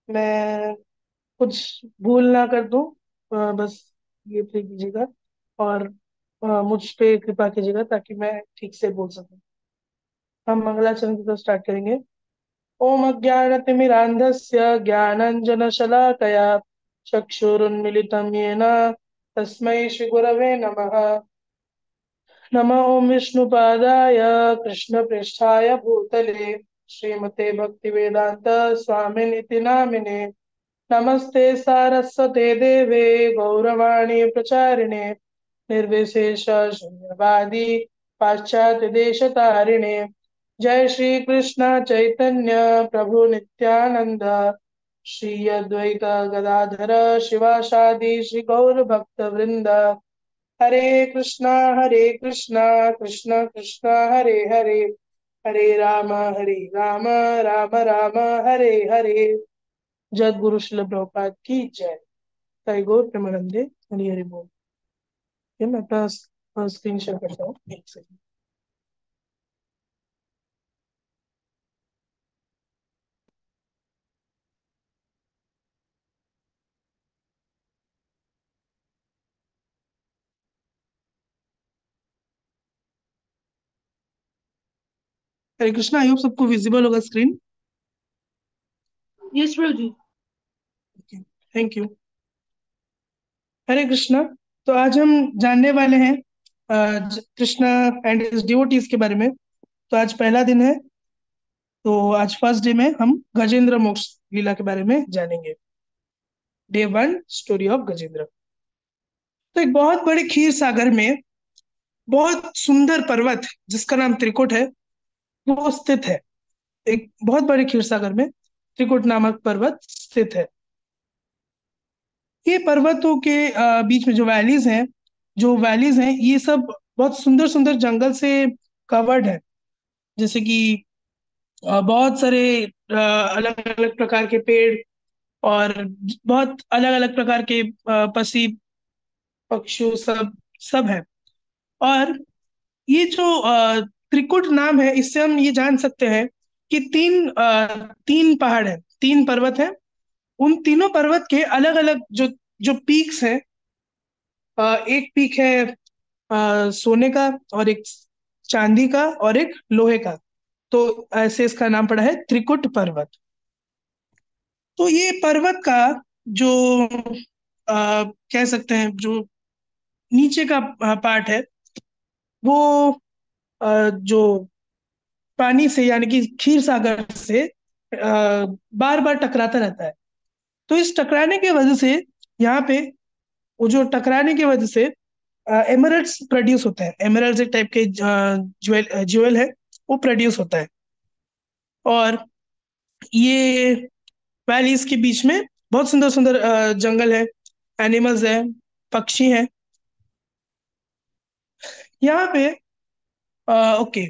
मैं कुछ भूल ना कर दूं। बस ये प्रे कीजिएगा और मुझ पे कृपा कीजिएगा ताकि मैं ठीक से बोल सकूं। हम मंगलाचरण की तरफ स्टार्ट करेंगे। ओम अज्ञानतिमिरान्धस्य ज्ञानाञ्जनशलाकया चक्षुरुन्मिलितं येन तस्मै श्रीगुरवे नमः। नमः ओम विष्णुपादाय कृष्णप्रेष्ठाय भूतले श्रीमते भक्तिवेदांत स्वामिनिति नामिने। नमस्ते सारस्वते देवे गौरवाणी प्रचारिणे निर्विशेष शून्यवादी पाश्चात्य देश तारिणे। जय श्री कृष्ण चैतन्य प्रभु नित्यानंद श्री अद्वैत गदाधर शिवासादि श्री गौर भक्त वृंद। हरे कृष्णा कृष्ण कृष्ण हरे हरे हरे राम राम राम हरे हरे। जय गुरु शिल प्रभुपाद की जय। जय गौर प्रेमानंदे। हरि हरि बोल। ये मैं अपना स्क्रीन शेयर करता हूँ एक second. Hare Krishna, I hope सबको विजिबल होगा screen. Yes Prabhu. Thank you. Hare Krishna. तो आज हम जानने वाले हैं कृष्णा एंड हिज डिवोटीज के बारे में। तो आज पहला दिन है। तो आज फर्स्ट डे में हम गजेंद्र मोक्ष लीला के बारे में जानेंगे। Day one, story of Gajendra. तो एक बहुत बड़े क्षीर सागर में बहुत सुंदर पर्वत जिसका नाम त्रिकुट है वो स्थित है। एक बहुत बड़े क्षीर सागर में त्रिकुट नामक पर्वत स्थित है। ये पर्वतों के बीच में जो वैलीज हैं ये सब बहुत सुंदर सुंदर जंगल से कवर्ड है। जैसे कि बहुत सारे अलग अलग प्रकार के पेड़ और बहुत अलग अलग प्रकार के पक्षी पक्षी सब सब है। और ये जो त्रिकुट नाम है इससे हम ये जान सकते हैं कि तीन पहाड़ हैं, तीन पर्वत हैं। उन तीनों पर्वत के अलग अलग जो जो पीक्स हैं। एक पीक है सोने का और एक चांदी का और एक लोहे का। तो ऐसे इसका नाम पड़ा है त्रिकुट पर्वत। तो ये पर्वत का जो कह सकते हैं जो नीचे का पार्ट है वो जो पानी से यानी कि क्षीर सागर से बार बार टकराता रहता है। तो इस टकराने की वजह से यहाँ पे वो जो टकराने की वजह से एमरल्ड्स प्रोड्यूस होते हैं। एमरल्ड्स एक टाइप के ज्वेल ज्वेल है, वो प्रोड्यूस होता है। और ये वैलीज के बीच में बहुत सुंदर सुंदर जंगल है, एनिमल्स है, पक्षी हैं यहाँ पे। ओके।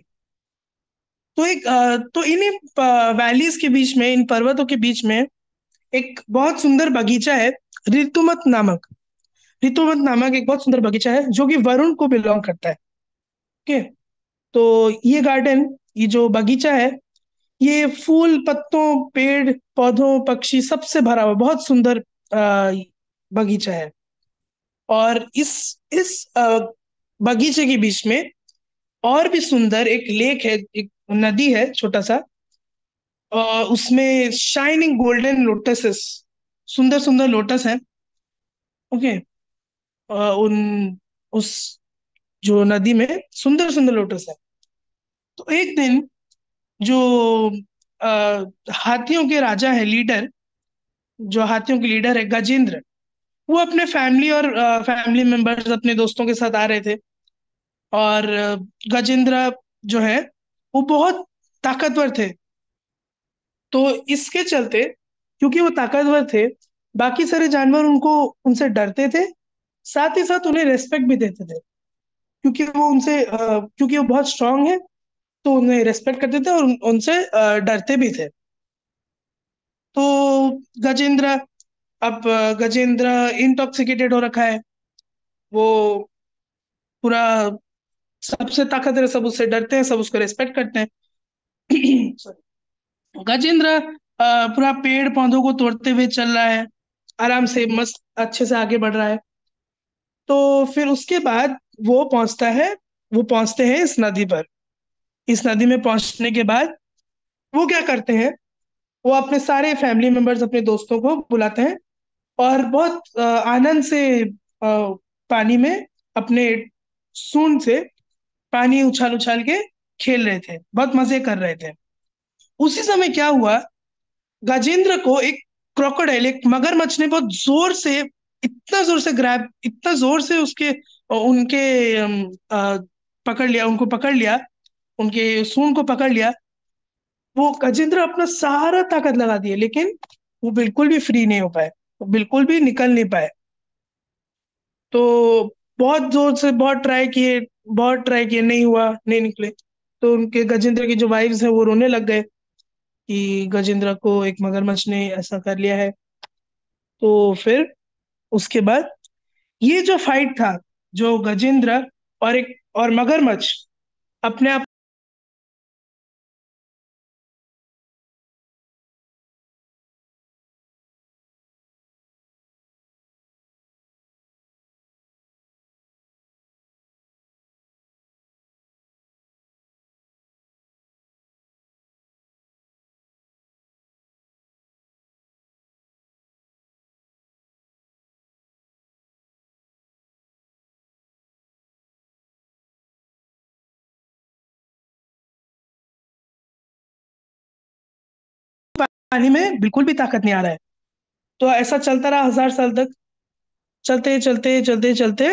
तो इन्हीं वैलीज के बीच में, इन पर्वतों के बीच में एक बहुत सुंदर बगीचा है। ऋतुमत नामक ऋतुमत नामक एक बहुत सुंदर बगीचा है जो कि वरुण को बिलोंग करता है। ओके। तो ये जो बगीचा है ये फूल पत्तों पेड़ पौधों पक्षी सबसे भरा हुआ बहुत सुंदर बगीचा है। और इस बगीचे के बीच में और भी सुंदर एक लेक है, एक नदी है छोटा सा। उसमें शाइनिंग गोल्डन लोटसेस, सुंदर सुंदर लोटस है। ओके। उन उस जो नदी में सुंदर सुंदर लोटस है। तो एक दिन जो हाथियों के राजा है, लीडर, जो हाथियों के लीडर है गजेंद्र, वो अपने फैमिली और फैमिली मेंबर्स अपने दोस्तों के साथ आ रहे थे। और गजेंद्र जो है वो बहुत ताकतवर थे। तो इसके चलते, क्योंकि वो ताकतवर थे, बाकी सारे जानवर उनको उनसे डरते थे। साथ ही साथ उन्हें रेस्पेक्ट भी देते थे, क्योंकि वो बहुत स्ट्रांग है। तो उन्हें रेस्पेक्ट करते थे और उनसे डरते भी थे। तो गजेंद्र गजेंद्र इंटॉक्सिकेटेड हो रखा है। वो पूरा सबसे ताकतवर है, सब उससे डरते हैं, सब उसको रेस्पेक्ट करते हैं। Sorry। गजेंद्र पूरा पेड़ पौधों को तोड़ते हुए चल रहा है, आराम से मस्त अच्छे से आगे बढ़ रहा है। तो फिर उसके बाद वो पहुंचता है वो पहुंचते हैं इस नदी पर। इस नदी में पहुंचने के बाद वो क्या करते हैं, वो अपने सारे फैमिली मेंबर्स, अपने दोस्तों को बुलाते हैं और बहुत आनंद से पानी में अपने सूंड से पानी उछाल उछाल के खेल रहे थे, बहुत मजे कर रहे थे। उसी समय क्या हुआ, गजेंद्र को एक क्रोकोडाइल, एक मगरमच्छ ने बहुत जोर से, इतना जोर से ग्रैब, इतना जोर से उसके उनके पकड़ लिया, उनको पकड़ लिया, उनके सूंड को पकड़ लिया। वो गजेंद्र अपना सारा ताकत लगा दिए, लेकिन वो बिल्कुल भी फ्री नहीं हो पाए, वो बिल्कुल भी निकल नहीं पाए। तो बहुत जोर से बहुत ट्राई किए, नहीं हुआ, नहीं निकले। तो उनके गजेंद्र की जो वाइफ्स है वो रोने लग गए कि गजेंद्र को एक मगरमच्छ ने ऐसा कर लिया है। तो फिर उसके बाद ये जो फाइट था, जो गजेंद्र और मगरमच्छ अपने आप पानी में बिल्कुल भी ताकत नहीं आ रहा है। तो ऐसा चलता रहा 1000 साल तक। चलते चलते चलते चलते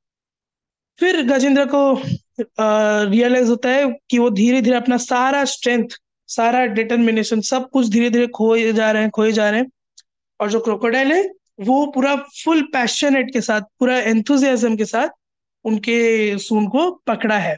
फिर गजेंद्र को रियलाइज होता है कि वो धीरे धीरे अपना सारा स्ट्रेंथ, सारा डिटर्मिनेशन, सब कुछ धीरे धीरे खोए जा रहे हैं, खोए जा रहे हैं। और जो क्रोकोडाइल है वो पूरा फुल पैशनेट के साथ, पूरा एंथुजियाज्म के साथ उनके सूंड को पकड़ा है।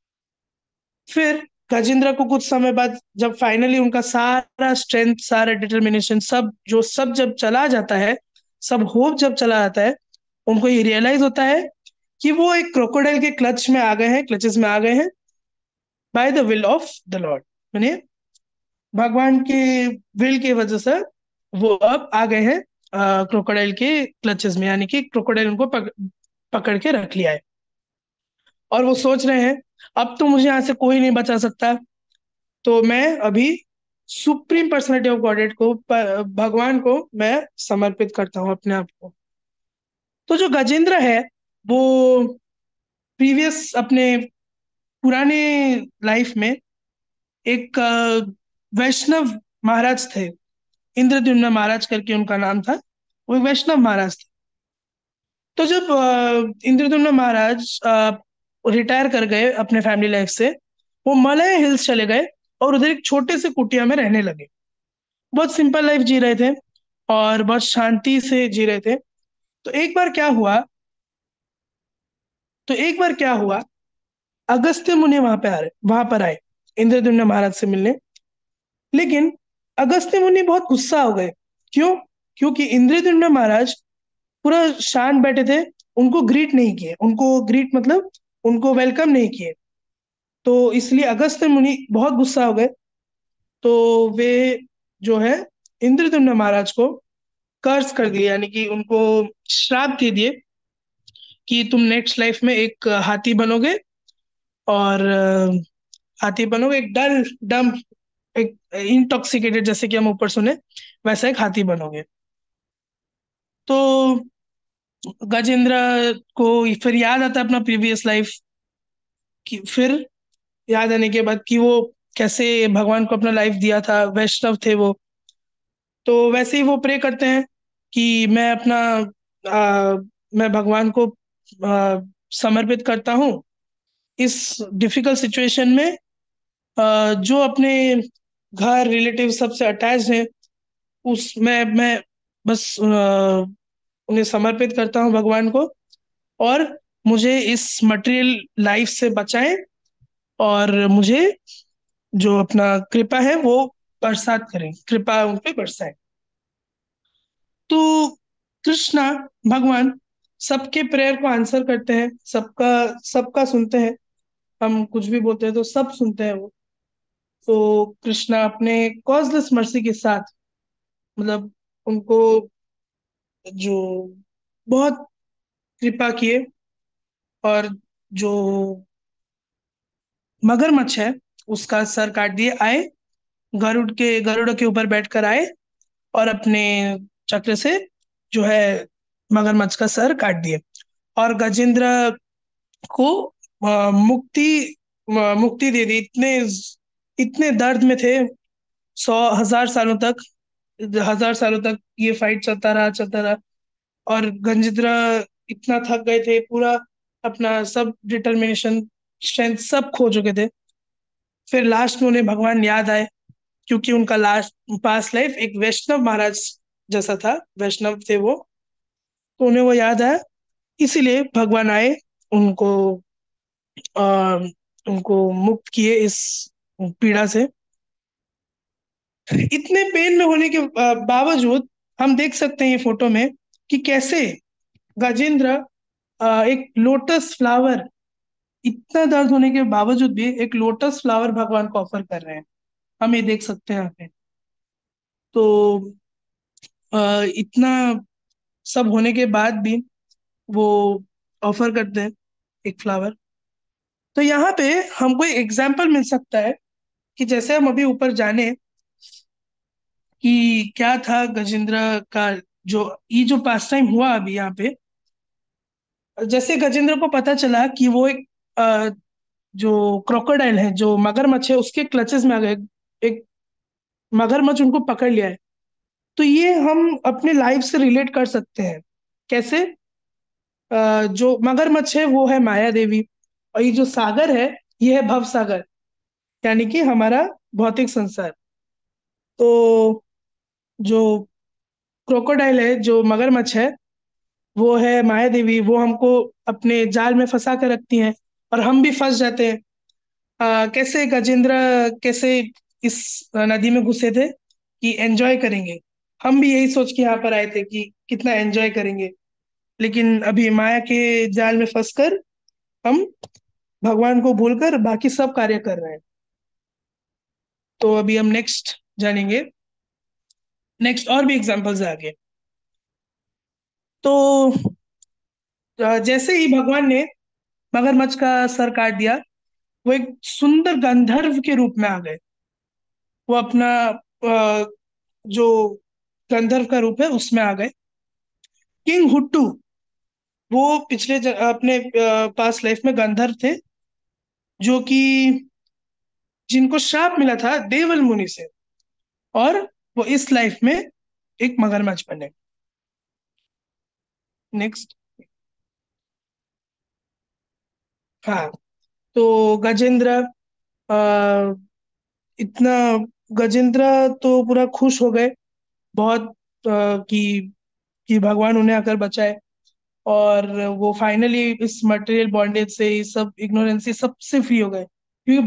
फिर गजेंद्र को कुछ समय बाद, जब फाइनली उनका सारा स्ट्रेंथ, सारा डिटर्मिनेशन, सब जब चला जाता है, सब होप जब चला जाता है, उनको ये रियलाइज होता है कि वो एक क्रोकोडाइल के क्लचेस में आ गए हैं, by the will of the lord, माने भगवान के विल की वजह से वो अब आ गए हैं क्रोकोडाइल के क्लचेस में, यानी कि क्रोकोडाइल उनको पकड़ के रख लिया है। और वो सोच रहे हैं अब तो मुझे यहाँ से कोई नहीं बचा सकता, तो मैं अभी सुप्रीम पर्सनालिटी ऑफ गॉडेड को, भगवान को मैं समर्पित करता हूँ अपने आप को। तो जो गजेंद्र है वो प्रीवियस अपने पुराने लाइफ में एक वैष्णव महाराज थे, इंद्रद्युम्न महाराज करके उनका नाम था। वो एक वैष्णव महाराज थे। तो जब इंद्रद्युम्न महाराज रिटायर कर गए अपने फैमिली लाइफ से, वो मलय हिल्स चले गए और उधर एक छोटे से कुटिया में रहने लगे। बहुत सिंपल लाइफ जी रहे थे और बहुत शांति से जी रहे थे। तो एक बार क्या हुआ तो एक बार क्या हुआ, अगस्त्य मुनि वहां पर आए इंद्रद्युम्न महाराज से मिलने। लेकिन अगस्त्य मुनि बहुत गुस्सा हो गए। क्यों? क्योंकि इंद्रद्युम्न महाराज पूरा शांत बैठे थे, उनको ग्रीट नहीं किए, उनको ग्रीट मतलब उनको वेलकम नहीं किए। तो इसलिए अगस्त्य मुनि बहुत गुस्सा हो गए। तो वे जो है इंद्रद्युम्न महाराज को कर्स कर दिए, यानी कि उनको श्राप दे दिए कि तुम नेक्स्ट लाइफ में एक हाथी बनोगे, और हाथी बनोगे, एक डल डम, एक इंटॉक्सिकेटेड, जैसे कि हम ऊपर सुने, वैसा एक हाथी बनोगे। तो गजेंद्र को फिर याद आता है अपना प्रीवियस लाइफ, कि फिर याद आने के बाद कि वो कैसे भगवान को अपना लाइफ दिया था, वैष्णव थे वो। तो वैसे ही वो प्रे करते हैं कि आ, मैं भगवान को समर्पित करता हूँ इस डिफिकल्ट सिचुएशन में। जो अपने घर रिलेटिव सबसे अटैच्ड है, उसमें मैं बस उन्हें समर्पित करता हूँ भगवान को, और मुझे इस मटेरियल लाइफ से बचाएं, और मुझे जो अपना कृपा है वो बरसात करें, कृपा उन पे बरसाए। तो कृष्णा, भगवान, सबके प्रेयर को आंसर करते हैं, सबका सबका सुनते हैं। हम कुछ भी बोलते हैं तो सब सुनते हैं वो। तो कृष्णा अपने कॉजलेस मर्सी के साथ मतलब उनको जो बहुत कृपा किए, और जो मगरमच्छ है उसका सर काट दिए। आए, गरुड़ के ऊपर बैठकर आए, और अपने चक्र से जो है मगरमच्छ का सर काट दिए। और गजेंद्र को मुक्ति दे दी। इतने इतने दर्द में थे, 100 हजार सालों तक, 1000 सालों तक ये फाइट चलता रहा। और गजेंद्र इतना थक गए थे, पूरा अपना सब डिटर्मिनेशन, स्ट्रेंथ सब खो चुके थे। फिर लास्ट में उन्हें भगवान याद आए, क्योंकि उनका लास्ट पास्ट लाइफ एक वैष्णव महाराज जैसा था, वैष्णव थे वो। तो उन्हें वो याद आया, इसीलिए भगवान आए, उनको आ, उनको मुक्त किए इस पीड़ा से। इतने पेन में होने के बावजूद हम देख सकते हैं ये फोटो में कि कैसे गजेंद्र एक लोटस फ्लावर, इतना दर्द होने के बावजूद भी एक लोटस फ्लावर भगवान को ऑफर कर रहे हैं। हम ये देख सकते हैं यहाँ पे। तो इतना सब होने के बाद भी वो ऑफर करते हैं एक फ्लावर। तो यहाँ पे हमको एक एग्जाम्पल मिल सकता है कि जैसे हम अभी ऊपर जाने कि क्या था गजेंद्र का, जो ये जो पास टाइम हुआ अभी यहाँ पे। जैसे गजेंद्र को पता चला कि वो एक जो क्रोकोडाइल है, जो मगरमच्छ है, उसके क्लचेस में आ गए, एक मगरमच्छ उनको पकड़ लिया है। तो ये हम अपने लाइफ से रिलेट कर सकते हैं। कैसे? जो मगरमच्छ है वो है माया देवी, और ये जो सागर है ये है भव सागर, यानी कि हमारा भौतिक संसार। तो जो क्रोकोडाइल है, जो मगरमच्छ है, वो है माया देवी, वो हमको अपने जाल में फंसा कर रखती हैं, और हम भी फंस जाते हैं। कैसे गजेंद्र, कैसे इस नदी में घुसे थे कि एंजॉय करेंगे। हम भी यही सोच के यहाँ पर आए थे कि कितना एंजॉय करेंगे, लेकिन अभी माया के जाल में फंसकर हम भगवान को भूलकर बाकी सब कार्य कर रहे हैं। तो अभी हम नेक्स्ट जानेंगे, नेक्स्ट और भी एग्जांपल्स है आगे। तो जैसे ही भगवान ने मगरमच्छ का सर काट दिया, वो एक सुंदर गंधर्व के रूप में आ गए। वो अपना जो गंधर्व का रूप है उसमें आ गए। किंग हुट्टू, वो अपने पास्ट लाइफ में गंधर्व थे, जो कि जिनको श्राप मिला था देवल मुनि से, और वो इस लाइफ में एक मगरमच्छ बने। नेक्स्ट। हाँ, तो गजेंद्र आ, इतना गजेंद्र तो पूरा खुश हो गए बहुत, कि भगवान उन्हें आकर बचाए। और वो फाइनली इस मटेरियल बॉन्डेज से, इस सब इग्नोरेंस से, सबसे फ्री हो गए, क्योंकि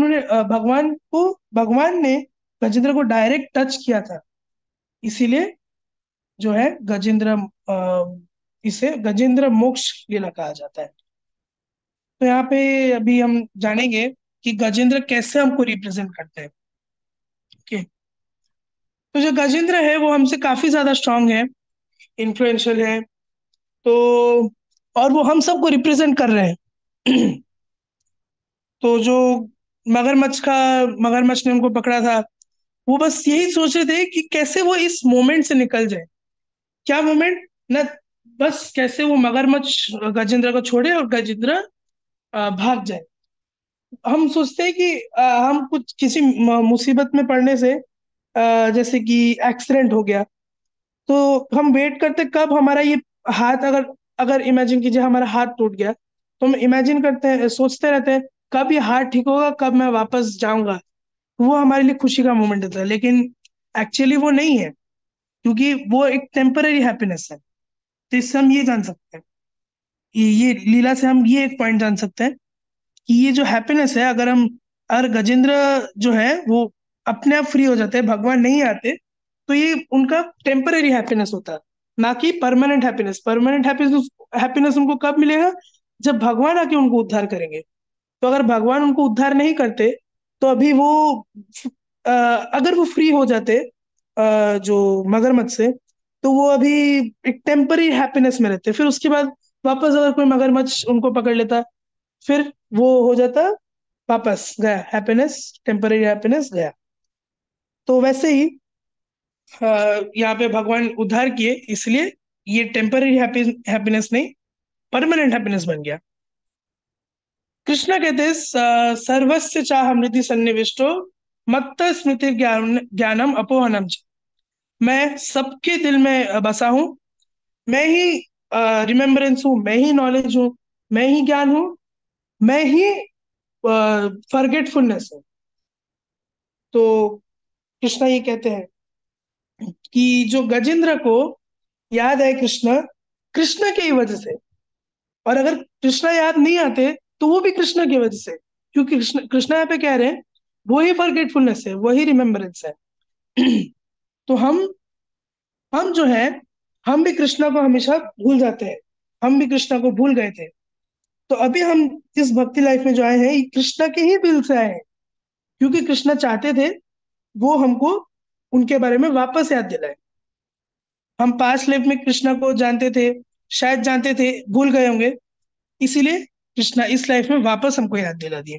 भगवान ने गजेंद्र को डायरेक्ट टच किया था। इसीलिए जो है गजेंद्र, इसे गजेंद्र मोक्ष लीला कहा जाता है। तो यहाँ पे अभी हम जानेंगे कि गजेंद्र कैसे हमको रिप्रेजेंट करते हैं। ओके। तो जो गजेंद्र है वो हमसे काफी ज्यादा स्ट्रांग है, इन्फ्लुएंशियल है। तो और वो हम सबको रिप्रेजेंट कर रहे हैं। तो जो मगरमच्छ का मगरमच्छ ने उनको पकड़ा था, वो बस यही सोच रहे थे कि कैसे वो इस मोमेंट से निकल जाए। क्या मोमेंट ना, बस कैसे वो मगरमच्छ गजेंद्र को छोड़े और गजेंद्र भाग जाए। हम सोचते हैं कि हम कुछ किसी मुसीबत में पड़ने से, जैसे कि एक्सीडेंट हो गया, तो हम वेट करते कब हमारा ये हाथ, अगर अगर इमेजिन कीजिए हमारा हाथ टूट गया, तो हम इमेजिन करते हैं, सोचते रहते हैं कब ये हाथ ठीक होगा, कब मैं वापस जाऊंगा। वो हमारे लिए खुशी का मोमेंट होता है, लेकिन एक्चुअली वो नहीं है, क्योंकि वो एक टेम्पररी हैप्पीनेस है। तो इससे हम ये जान सकते हैं, ये लीला से हम ये एक पॉइंट जान सकते हैं कि ये जो हैप्पीनेस है, अगर गजेंद्र जो है वो अपने आप फ्री हो जाते हैं, भगवान नहीं आते, तो ये उनका टेम्पररी हैप्पीनेस होता है, ना कि permanent happiness. Permanent happiness happiness उनको कब मिलेगा? जब भगवान आके उनको उद्धार करेंगे। तो अगर भगवान उनको उद्धार नहीं करते, तो अभी वो अगर वो फ्री हो जाते, जो मगरमच्छ से, तो वो अभी एक टेम्पररी हैप्पीनेस में रहते, फिर उसके बाद वापस अगर कोई मगरमच्छ उनको पकड़ लेता, फिर वो हो जाता, वापस गया हैप्पीनेस, टेम्पररी हैप्पीनेस गया। तो वैसे ही यहाँ पे भगवान उद्धार किए, इसलिए ये टेम्पररी हैप्पीनेस नहीं, परमानेंट हैप्पीनेस बन गया। कृष्णा कहते हैं, सर्वस्य चाहमृति सन्निविष्टो मत्त स्मृति ज्ञानम अपोहनम च। मैं सबके दिल में बसा हूँ, मैं ही रिमेम्बरेंस हूँ, मैं ही नॉलेज हूँ, मैं ही ज्ञान हूँ, मैं ही फॉरगेटफुलनेस हूँ। तो कृष्णा ये कहते हैं कि जो गजेंद्र को याद है कृष्ण, कृष्ण की वजह से, और अगर कृष्णा याद नहीं आते तो वो भी कृष्ण की वजह से, क्योंकि कृष्ण कृष्णा यहाँ पे कह रहे हैं वही फॉरगेटफुलनेस है, वही रिमेम्बरेंस है। तो हम जो है, हम भी कृष्णा को हमेशा भूल जाते हैं, हम भी कृष्णा को भूल गए थे। तो अभी हम इस भक्ति लाइफ में जो आए हैं, ये कृष्णा के ही दिल से आए हैं, क्योंकि कृष्णा चाहते थे वो हमको उनके बारे में वापस याद दिलाए। हम पास्ट लाइफ में कृष्णा को जानते थे, शायद जानते थे, भूल गए होंगे, इसीलिए कृष्णा इस लाइफ में वापस हमको याद दिला दिए।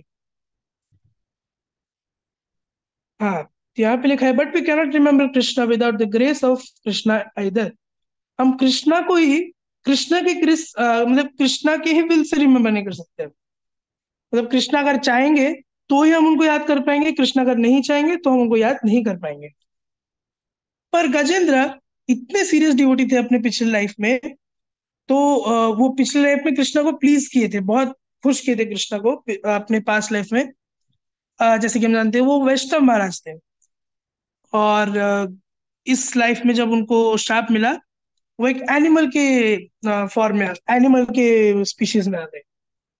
हाँ, तो यहाँ पे लिखा है, but we cannot remember Krishna without the grace of Krishna either. हम कृष्णा को ही, कृष्णा के मतलब कृष्णा के ही विल से रिमेम्बर नहीं कर सकते। मतलब कृष्णा अगर चाहेंगे तो ही हम उनको याद कर पाएंगे, कृष्णा अगर नहीं चाहेंगे तो हम उनको याद नहीं कर पाएंगे। पर गजेंद्र इतने सीरियस डिवोटी थे अपने पिछले लाइफ में, तो वो पिछले लाइफ में कृष्णा को प्लीज किए थे, बहुत खुश किए थे कृष्णा को अपने पास लाइफ में। जैसे कि हम जानते हैं वो वैष्णव महाराज थे, और इस लाइफ में जब उनको श्राप मिला, वो एक एनिमल के फॉर्म में, एनिमल के स्पीशीज में आ गए।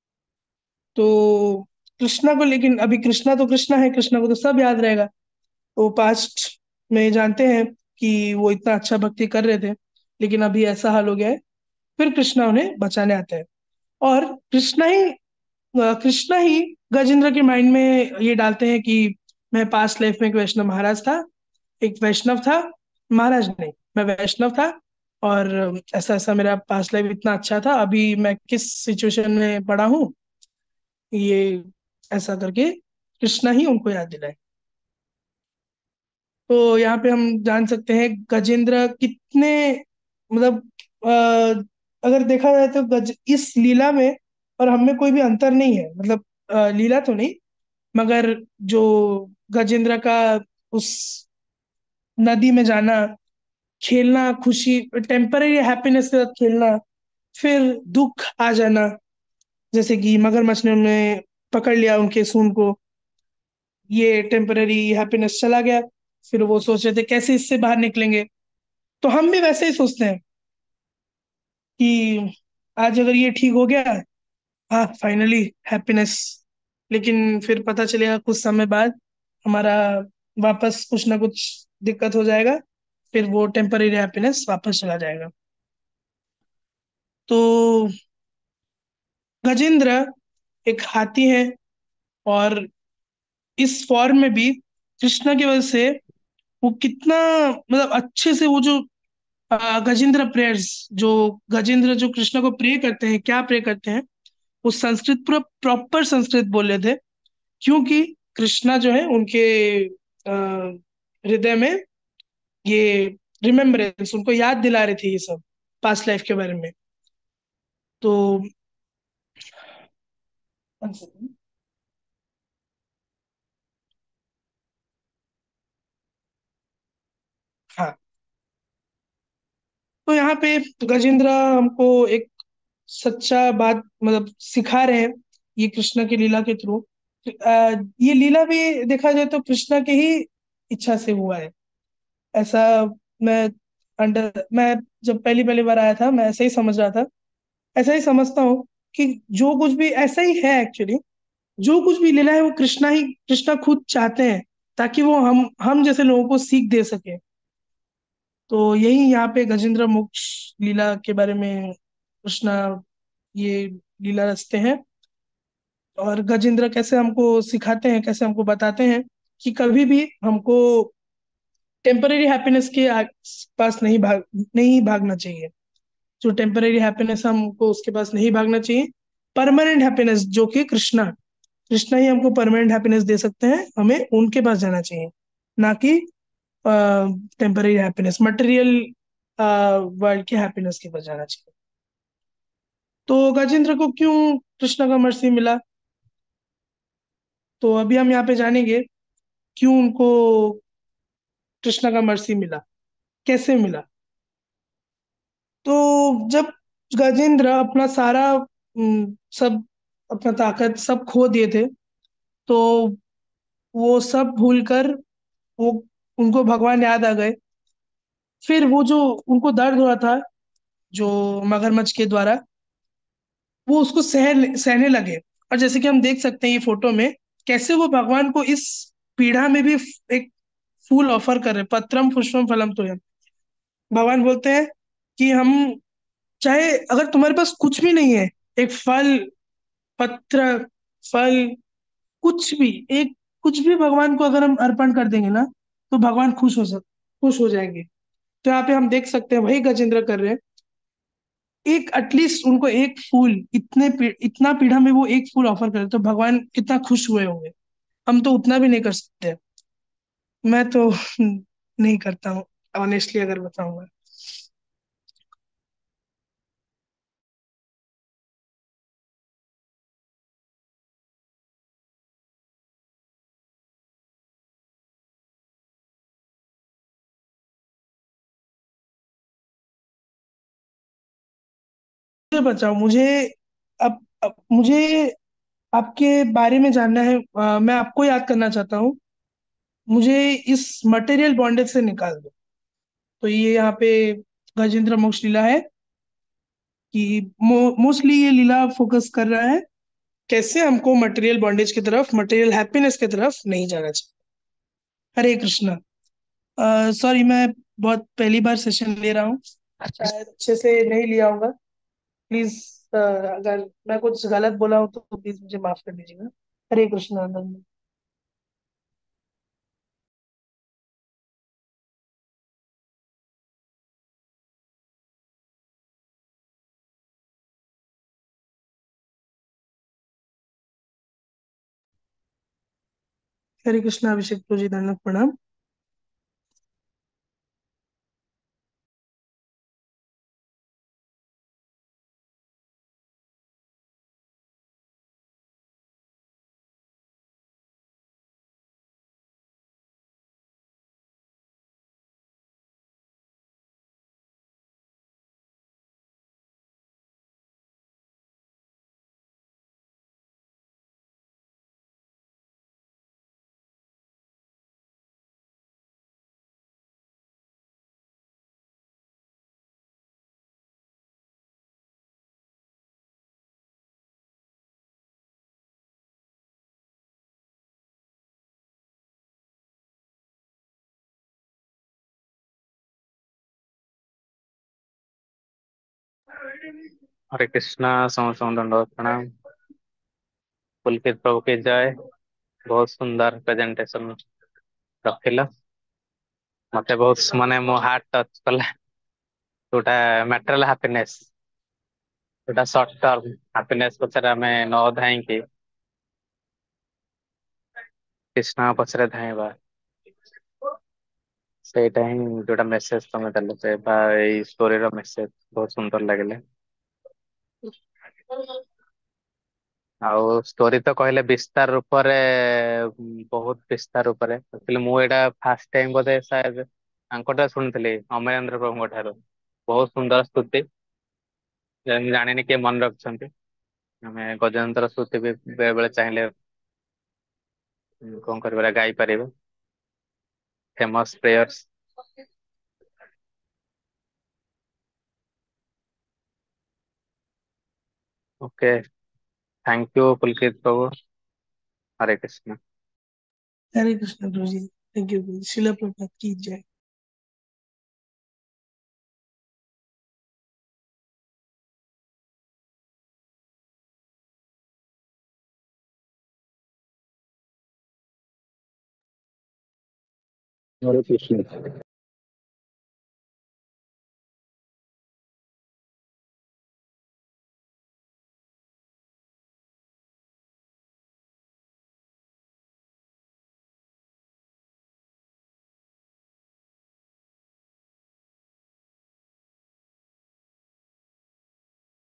तो कृष्णा को, लेकिन अभी कृष्णा तो कृष्णा है, कृष्णा को तो सब याद रहेगा। तो पास्ट में जानते हैं कि वो इतना अच्छा भक्ति कर रहे थे, लेकिन अभी ऐसा हाल हो गया है, फिर कृष्णा उन्हें बचाने आते हैं। और कृष्णा ही गजेंद्र के माइंड में ये डालते हैं कि मैं पास्ट लाइफ में एक वैष्णव महाराज था, एक वैष्णव था, महाराज नहीं, मैं वैष्णव था, और ऐसा ऐसा मेरा पास्ट लाइफ इतना अच्छा था, अभी मैं किस सिचुएशन में पड़ा हूँ, ये ऐसा करके कृष्णा ही उनको याद दिलाए। तो यहाँ पे हम जान सकते हैं गजेंद्र कितने, मतलब अगर देखा जाए तो इस लीला में और हम में कोई भी अंतर नहीं है, मतलब लीला तो नहीं, मगर जो गजेंद्र का उस नदी में जाना, खेलना, खुशी, टेम्पररी हैप्पीनेस के साथ खेलना, फिर दुख आ जाना, जैसे कि मगरमच्छ ने उन्हें पकड़ लिया उनके सूंड को, ये टेम्पररी हैप्पीनेस चला गया, फिर वो सोच रहे थे कैसे इससे बाहर निकलेंगे। तो हम भी वैसे ही सोचते हैं कि आज अगर ये ठीक हो गया, हाँ फाइनली हैप्पीनेस, लेकिन फिर पता चलेगा कुछ समय बाद हमारा वापस कुछ ना कुछ दिक्कत हो जाएगा, फिर वो टेम्पररी हैप्पीनेस वापस चला जाएगा। तो गजेंद्र एक हाथी है, और इस फॉर्म में भी कृष्णा की वजह से वो कितना, मतलब अच्छे से वो जो गजेंद्र प्रेयर्स, जो गजेंद्र जो कृष्णा को प्रे करते हैं, क्या प्रे करते हैं, वो संस्कृत, पूरा प्रॉपर संस्कृत बोल रहे थे, क्योंकि कृष्णा जो है उनके हृदय में ये रिमेम्बरेंस, उनको याद दिला रहे थे ये सब पास्ट लाइफ के बारे में। तो one second। हाँ, तो यहाँ पे गजेंद्र हमको एक सच्चा बात, मतलब सिखा रहे हैं, ये कृष्णा की लीला के थ्रू। ये लीला भी देखा जाए तो कृष्णा के ही इच्छा से हुआ है, ऐसा मैं मैं जब पहली पहली बार आया था, मैं ऐसा ही समझ रहा था, ऐसा ही समझता हूँ कि जो कुछ भी ऐसा ही है एक्चुअली, जो कुछ भी लीला है वो कृष्णा खुद चाहते हैं, ताकि वो हम जैसे लोगों को सीख दे सके। तो यही यहाँ पे गजेंद्र मोक्ष लीला के बारे में कृष्णा ये लीला रचते हैं, और गजेंद्र कैसे हमको सिखाते हैं, कैसे हमको बताते हैं कि कभी भी हमको टेम्पररी हैप्पीनेस के पास नहीं भागना चाहिए। जो टेम्पररी हैप्पीनेस हमको उसके पास नहीं भागना चाहिए। परमानेंट हैप्पीनेस जो कि कृष्णा कृष्णा ही हमको परमानेंट हैप्पीनेस दे सकते हैं, हमें उनके पास जाना चाहिए, ना कि टेम्पररी हैप्पीनेस, मटेरियल वर्ल्ड के हैप्पीनेस के पास जाना चाहिए। तो गजेंद्र को क्यों कृष्णा का मर्सी मिला, तो अभी हम यहाँ पे जानेंगे क्यों उनको कृष्णा का मर्सी मिला, कैसे मिला। तो जब गजेंद्र अपना सारा सब अपना ताकत सब खो दिए थे, तो वो सब भूलकर वो उनको भगवान याद आ गए। फिर वो जो उनको दर्द हुआ था जो मगरमच्छ के द्वारा, वो उसको सहने लगे। और जैसे कि हम देख सकते हैं ये फोटो में, कैसे वो भगवान को इस पीड़ा में भी एक फूल ऑफर कर रहे, पत्रम पुष्पम फलम तो। भगवान बोलते हैं कि हम चाहे अगर तुम्हारे पास कुछ भी नहीं है, एक फल, पत्र, फल, कुछ भी, एक कुछ भी भगवान को अगर हम अर्पण कर देंगे ना, तो भगवान खुश हो जाएंगे। तो यहाँ पे हम देख सकते हैं वही गजेंद्र कर रहे हैं। एक एटलीस्ट उनको एक फूल, इतना पीड़ा में वो एक फूल ऑफर करे तो भगवान कितना खुश हुए होंगे। हम तो उतना भी नहीं कर सकते। मैं तो नहीं करता हूँ, ऑनेस्टली अगर बताऊंगा। मुझे बचाओ, मुझे अब मुझे आपके बारे में जानना है। मैं आपको याद करना चाहता हूँ। मुझे इस मटेरियल बॉन्डेज से निकाल दो। तो ये यहाँ पे गजेंद्र मोक्ष लीला है कि मोस्टली ये लीला फोकस कर रहा है कैसे हमको मटेरियल बॉन्डेज की तरफ, मटेरियल हैप्पीनेस की तरफ नहीं जाना चाहिए। हरे कृष्णा। सॉरी, मैं बहुत पहली बार सेशन ले रहा हूँ, शायद अच्छे से नहीं लिया होगा। प्लीज, अगर मैं कुछ गलत बोला हूँ तो प्लीज मुझे माफ कर दीजिएगा। हरे कृष्णा आनंद। हरे कृष्णा अभिषेक प्रो जी, दंडवत प्रणाम। हरे कृष्णा समस्त दंडवत प्रणाम। पुलकित प्रभु की जय। बहुत सुंदर प्रेजेंटेशन रखिल। मते बहुत माने मो हार्ट टच कला। जोटा मैटेरियल हैप्पीनेस, जोटा शॉर्ट टर्म हैप्पीनेस पछरे आमे न धाई कि कृष्णा पछरे धाइबा, ସେଇଟା ହିଁ ଯୋଉଟା ମେସେଜ ତମେ ଦେଲ ସେ ବା ଏଇ ଷ୍ଟୋରିର ମେସେଜ ବହୁତ ସୁନ୍ଦର ଲାଗିଲା। ଆଉ ଷ୍ଟୋରି ତ କହିଲେ ବିସ୍ତାର ରୂପରେ, ବହୁତ ବିସ୍ତାର ଉପରେ actually ମୁଁ ଏଇଟା ଫାର୍ଷ୍ଟ ଟାଇମ ବୋଧେ ସାୟଦ ତାଙ୍କଟା ଶୁଣିଥିଲି ଅମରେନ୍ଦ୍ର ପ୍ରଭୁଙ୍କ ଠାରୁ। ବହୁତ ସୁନ୍ଦର ସ୍ତୁତି, ମୁଁ ଜାଣିନି କିଏ ମନେ ରଖିଛନ୍ତି। ଆମେ ଗଜେନ୍ଦ୍ର ସ୍ତୁତି ବି ବେଳେ ବେଳେ ଚାହିଁଲେ କଣ କରିପାରିବା, ଗାଇପାରିବେ famous prayers. Okay, thank you Pulkit Prabhu. Hare Krishna. Hare Krishna Prabhu ji, thank you. Srila Prabhupada की जय। हरे कृष्ण।